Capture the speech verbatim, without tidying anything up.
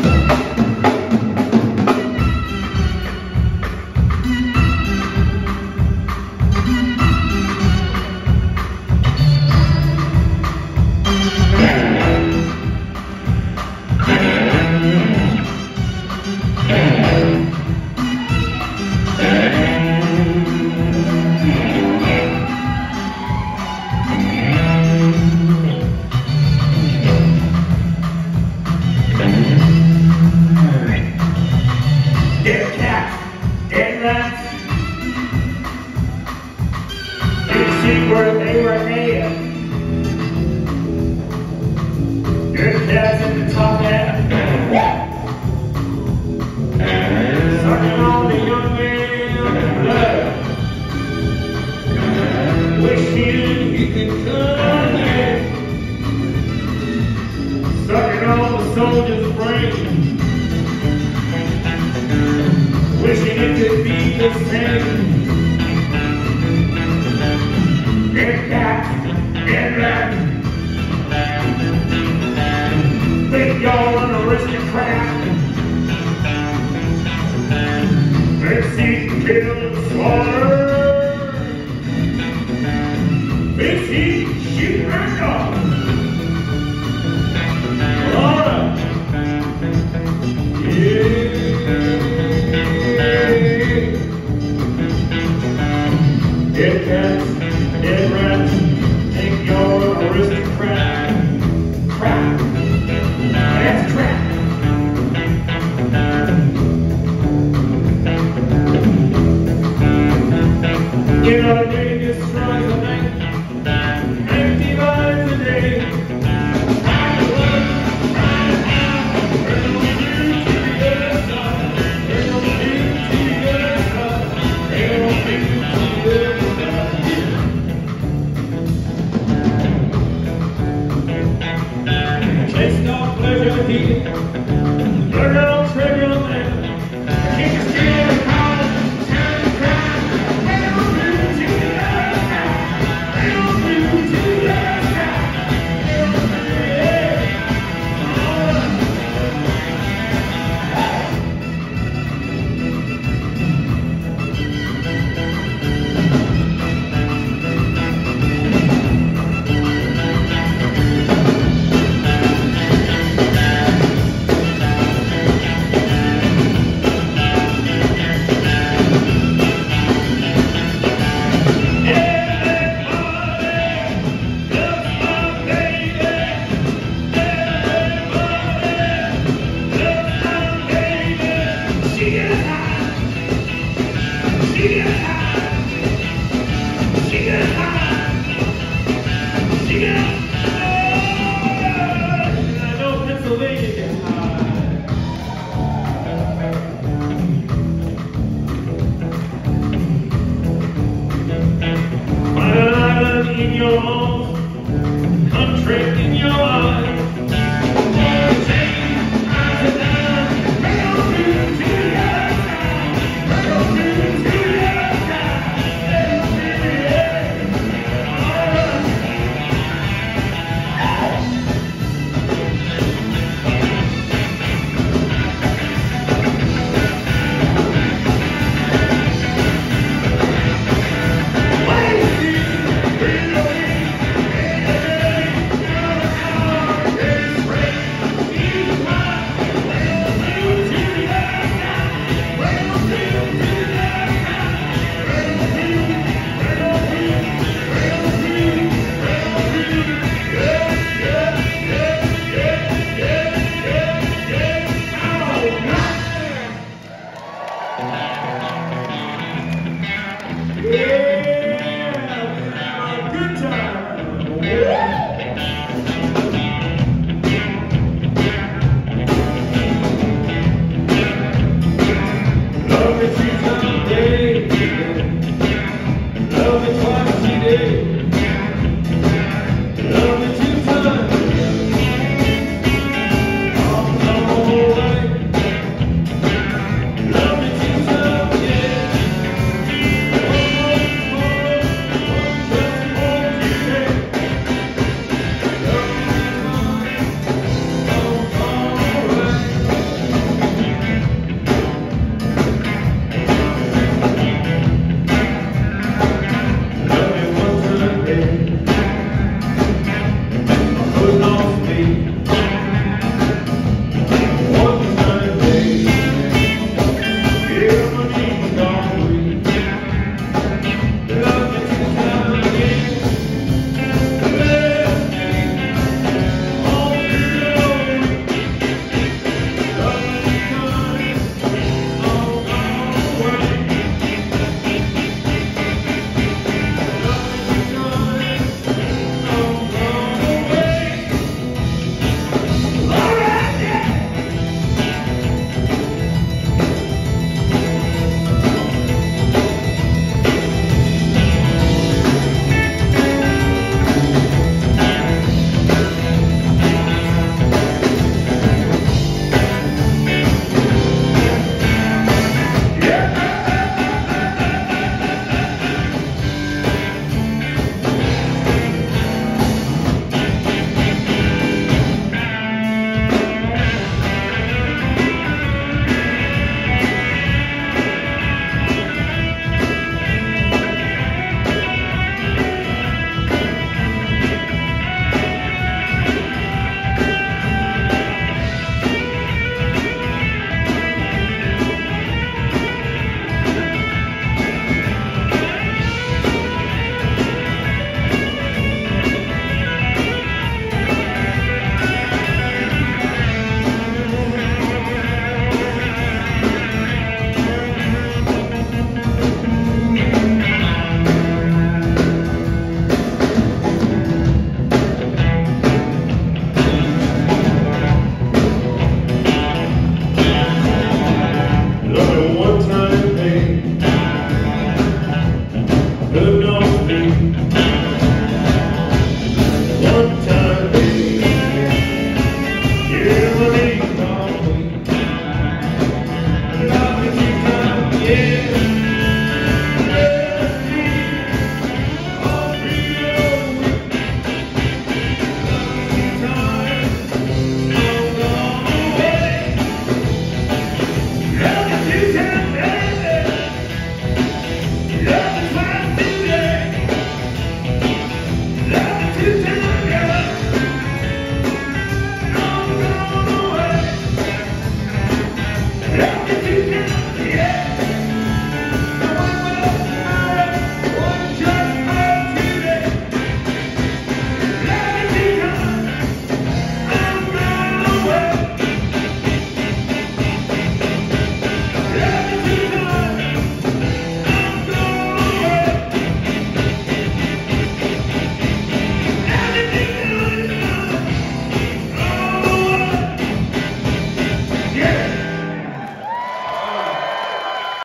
Dead cat, dead rats. Didn't see where they were headed. Dead cats in the top hat. Sucking on the young man's blood. Wishing he could come in. Sucking on the soldier's brain. Wishing it could be the same. Dead cat, dead rat. Think y'all an aristocrat. Let's see kill and slaughter. Let's see shoot and dog. Slaughter. Yeah. Dead cats, dead rats, think you're an aristocrat. Crap. That's crap. You know, a day destroys a night. Empty lives a day. I was right out. We're gonna do to the other side. We're gonna do to the other side. We're gonna do to the other side. Taste no pleasure here.